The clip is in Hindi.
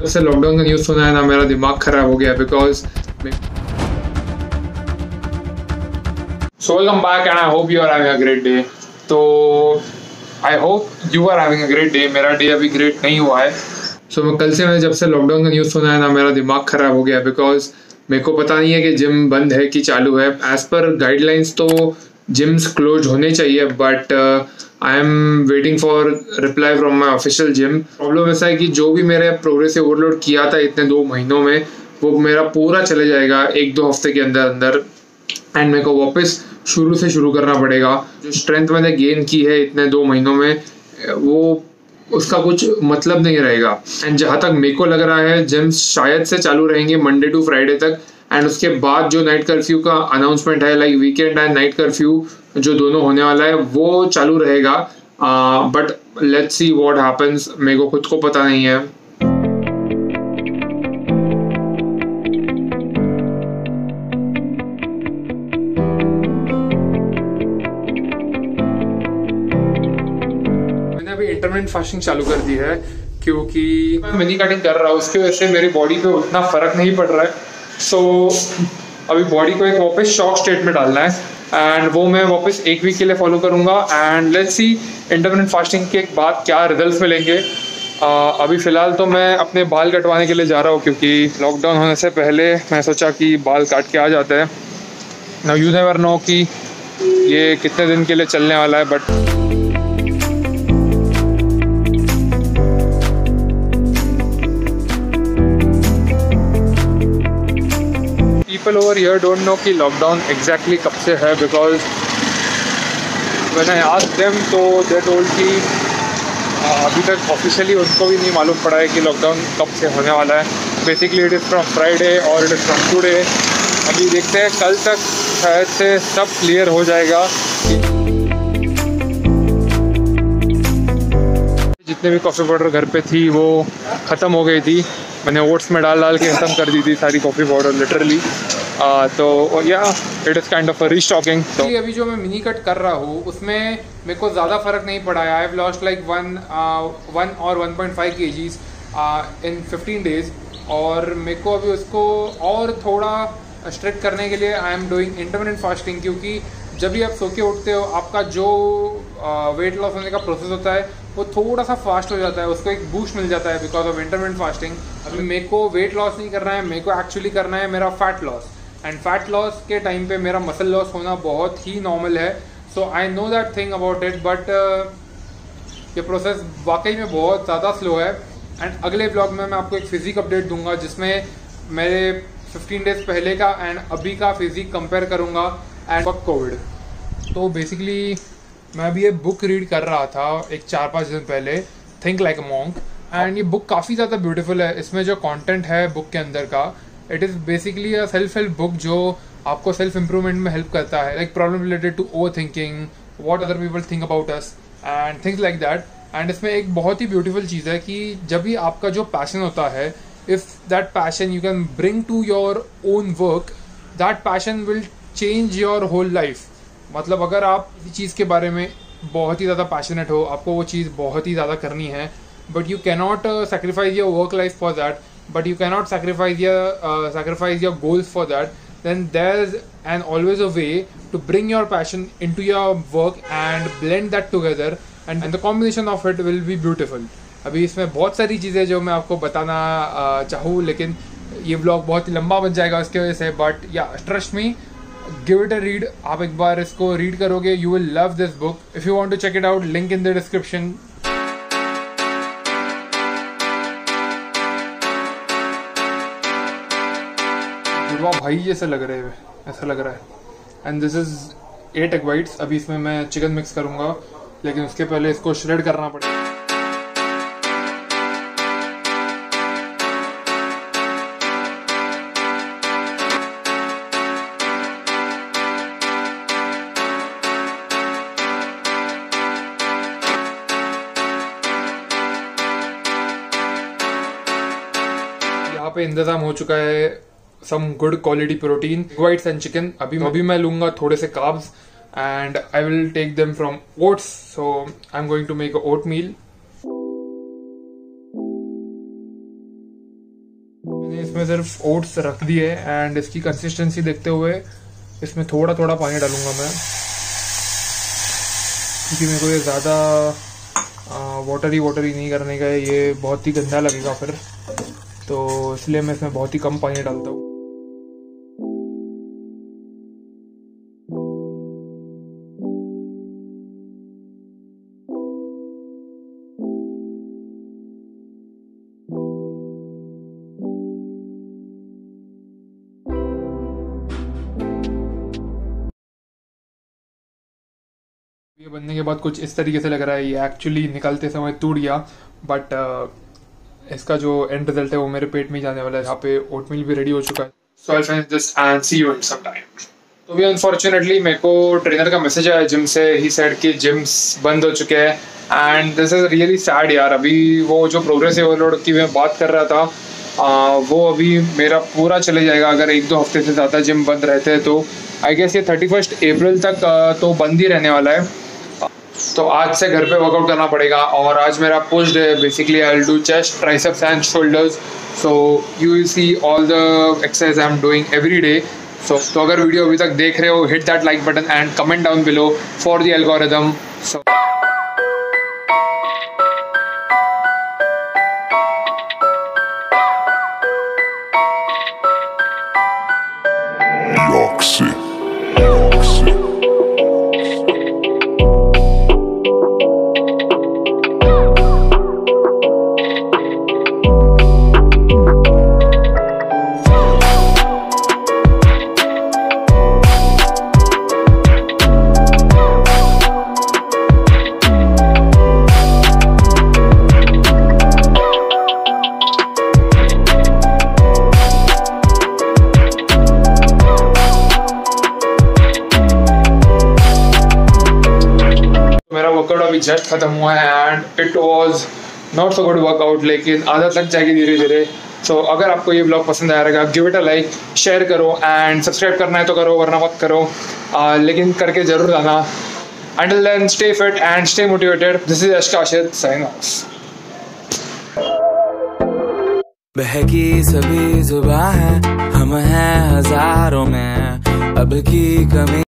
जब से लॉकडाउन का न्यूज़ सुना है ना, मेरा दिमाग खराब हो गया because so welcome back and I hope you are having a great day. तो I hope you are having a great day. मेरा डे अभी ग्रेट नहीं हुआ है। सो कल से मैंने जब से लॉकडाउन का न्यूज़ सुना है ना, मेरा दिमाग खराब हो गया बिकॉज मेरे को पता नहीं है कि जिम बंद है कि चालू है। एज पर गाइडलाइंस तो जिम्स क्लोज होने चाहिए, but I am waiting for reply from my official gym. Problem ऐसा है कि जो भी मेरे प्रोग्रेसिव ओवरलोड किया था इतने 2 महीनों में, वो मेरा पूरा चले जाएगा 1-2 हफ्ते के अंदर अंदर। एंड मेरे को वापस शुरू से शुरू करना पड़ेगा। जो स्ट्रेंथ मैंने गेन की है इतने 2 महीनों में, वो उसका कुछ मतलब नहीं रहेगा। एंड जहाँ तक मेरे को लग रहा है, जिम्स शायद से चालू रहेंगे मंडे टू फ्राइडे तक। एंड उसके बाद जो नाइट कर्फ्यू का अनाउंसमेंट है, like weekend and night curfew जो दोनों होने वाला है, वो चालू रहेगा। But let's see what happens. मेरे को खुद को पता नहीं है। मैंने अभी इंटरमिटेंट फास्टिंग चालू कर दी है क्योंकि मैं मिनी कटिंग कर रहा हूँ। उसकी वजह से मेरी बॉडी पे उतना फर्क नहीं पड़ रहा है। सो अभी बॉडी को एक वापस शॉक स्टेट में डालना है एंड वो मैं वापस 1 वीक के लिए फॉलो करूँगा। And let's see intermittent fasting के बाद क्या रिजल्ट्स मिलेंगे। अभी फ़िलहाल तो मैं अपने बाल कटवाने के लिए जा रहा हूँ क्योंकि लॉकडाउन होने से पहले मैं सोचा कि बाल काट के आ जाता है। नाउ यू नेवर नो कि ये कितने दिन के लिए चलने वाला है। But people over here don't know कि लॉकडाउन एग्जैक्टली कब से है, because when I asked them तो they told कि अभी तक ऑफिशियली उनको भी नहीं मालूम पड़ा है कि लॉकडाउन कब से होने वाला है। Basically it is from Friday और इट इज़ फ्रॉम टुडे। अभी देखते हैं, कल तक शायद से सब क्लियर हो जाएगा। जितने भी कॉफ़ी पाउडर घर पे थी वो ख़त्म हो गई थी। मैंने ओट्स में डाल डाल के ख़त्म कर दी थी सारी कॉफ़ी पाउडर लिटरली। तो या it is kind of a restocking. तो अभी जो मैं मिनी कट कर रहा हूँ उसमें मेरे को ज़्यादा फ़र्क नहीं पड़ा है। आई हैव लॉस्ट लाइक 1 और 1.5 kgs इन 15 days। और मेरे को अभी उसको और थोड़ा स्ट्रिक्ट करने के लिए I am doing intermittent fasting, क्योंकि जब भी आप सो के उठते हो आपका जो वेट लॉस होने का प्रोसेस होता है वो थोड़ा सा फास्ट हो जाता है, उसको एक बूस्ट मिल जाता है बिकॉज ऑफ इंटरमिटेंट फास्टिंग। अभी मेरे को वेट लॉस नहीं करना है, मेरे को एक्चुअली करना है मेरा fat loss. And fat loss के टाइम पे मेरा मसल लॉस होना बहुत ही नॉर्मल है। So I know that thing about it, but ये प्रोसेस वाकई में बहुत ज़्यादा स्लो है। एंड अगले ब्लॉग में मैं आपको एक फिजिक अपडेट दूंगा जिसमें मेरे 15 days पहले का एंड अभी का फिजिक कंपेयर करूँगा एंड कोविड। तो बेसिकली मैं अभी ये बुक रीड कर रहा था एक 4-5 दिन पहले, think like a monk. And ये बुक काफ़ी ज़्यादा ब्यूटीफुल है। इसमें जो कंटेंट है बुक के अंदर का, it is basically a self help book जो आपको सेल्फ इम्प्रूवमेंट में हेल्प करता है, like problem related to over thinking, what other people think about us and things like that. And इसमें एक बहुत ही ब्यूटीफुल चीज़ है कि जब भी आपका जो पैशन होता है, if that passion you can bring to your own work, that passion will change your whole life. मतलब अगर आप किसी चीज़ के बारे में बहुत ही ज़्यादा पैशनेट हो, आपको वो चीज़ बहुत ही ज़्यादा करनी है, but you cannot sacrifice your work life for that, but you cannot sacrifice your goals for that, then there's always a way to bring your passion into your work and blend that together, and the combination of it will be beautiful. अभी इसमें बहुत सारी चीज़ें जो मैं आपको बताना चाहूँ, लेकिन ये ब्लॉग बहुत ही लंबा बन जाएगा उसकी वजह से। बट या trust me, give it a read. आप एक बार इसको रीड करोगे, you will love this book. If you want to check it out, link in the description. वाह भाई, जैसे लग रहे हैं, ऐसा लग रहा है। And this is 8 egg whites। अभी इसमें मैं चिकन मिक्स करूंगा, लेकिन उसके पहले इसको श्रेड करना पड़ेगा। यहाँ पे इंतजाम हो चुका है some good quality protein, whites and chicken। अभी मैं लूंगा थोड़े से carbs and I will take them from oats। So I'm going to make a oatmeal। मैंने इसमें सिर्फ ओट्स रख दिए एंड इसकी कंसिस्टेंसी देखते हुए इसमें थोड़ा थोड़ा पानी डालूंगा मैं, क्योंकि मेरे को ये ज़्यादा वाटरी नहीं करने का है, ये बहुत ही गंदा लगेगा फिर, तो इसलिए मैं इसमें बहुत ही कम पानी डालता हूँ। ये बनने के बाद कुछ इस तरीके से लग रहा है। ये एक्चुअली निकलते समय टूट गया, बट इसका जो एंड रिजल्ट है वो मेरे पेट में ही जाने वाला है। यहाँ पे ओटमील भी रेडी हो चुका है। So I finish this and see you in some time. तो भी अनफॉर्चुनेटली मेरे को ट्रेनर का मैसेज आया जिम से, ही सेड कि जिम्स बंद हो चुके हैं and this is really sad यार। अभी वो जो प्रोग्रेसिव ओवरलोड की मैं बात कर रहा था वो अभी मेरा पूरा चले जाएगा अगर 1-2 हफ्ते से ज़्यादा जिम बंद रहते हैं तो। आई गेस ये 31 अप्रैल तक तो बंद ही रहने वाला है। तो आज से घर पे वर्कआउट करना पड़ेगा। और आज मेरा पुश डे है। Basically I will do chest, triceps and shoulders. So you will see all the exercise I am doing every day. तो अगर वीडियो अभी तक देख रहे हो, hit that like button and comment down below for the algorithm. मेरा वर्कआउट अभी जस्ट खत्म हुआ है and it was not so good workout, लेकिन आदत लग जाएगी धीरे धीरे। सो अगर आपको ये ब्लॉग पसंद आया रहेगा, give it a like, share करो एंड सब्सक्राइब करना है तो करो, वरना मत करो, लेकिन करके जरूर जाना। Until then stay fit and stay motivated. This is अशकाशिद साइनिंग ऑफ। बहकी सभी जुबां है, हम हैं हजारों में, अब की कमी